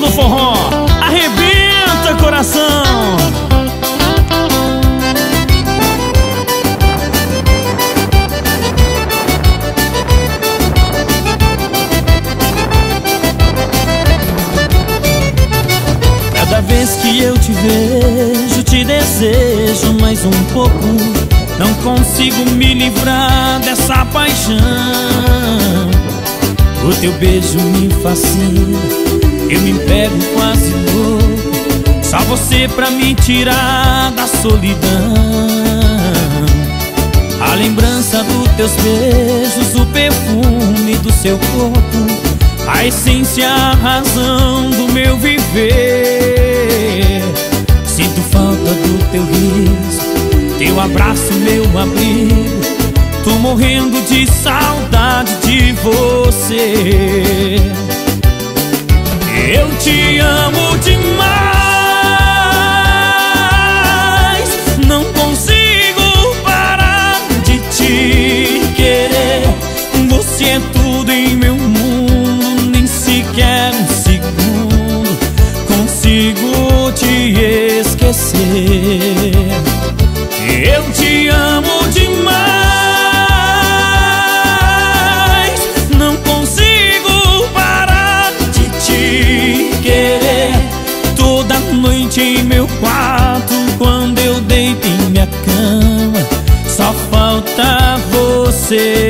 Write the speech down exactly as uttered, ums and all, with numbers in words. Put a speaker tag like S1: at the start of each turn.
S1: do forró, arrebenta coração. Cada vez que eu te vejo, te desejo mais um pouco. Não consigo me livrar dessa paixão. O teu beijo me fascina, eu me pego quase louco. Só você pra me tirar da solidão. A lembrança dos teus beijos, o perfume do seu corpo, a essência, a razão do meu viver. Sinto falta do teu riso, teu abraço, meu abrigo. Tô morrendo de saudade de você. Eu te amo demais, não consigo parar de te querer. Você é tudo em meu mundo, nem sequer um segundo consigo te esquecer. Eu te amo demais, não consigo parar de te querer. Toda noite em meu quarto, quando eu deito em minha cama, só falta você.